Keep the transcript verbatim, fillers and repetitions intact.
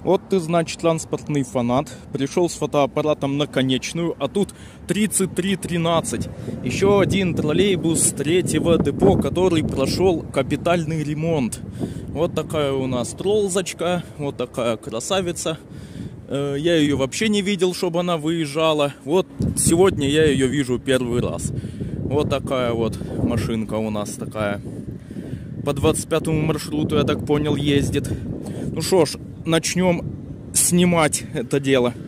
Вот ты, значит, транспортный фанат. Пришел с фотоаппаратом на конечную, а тут тридцать три тринадцать. Еще один троллейбус с третьего депо, который прошел капитальный ремонт. Вот такая у нас троллзочка, вот такая красавица. Я ее вообще не видел, чтобы она выезжала. Вот сегодня я ее вижу первый раз. Вот такая вот машинка у нас такая. По двадцать пятому маршруту, я так понял, ездит. Ну что ж, начнем снимать это дело.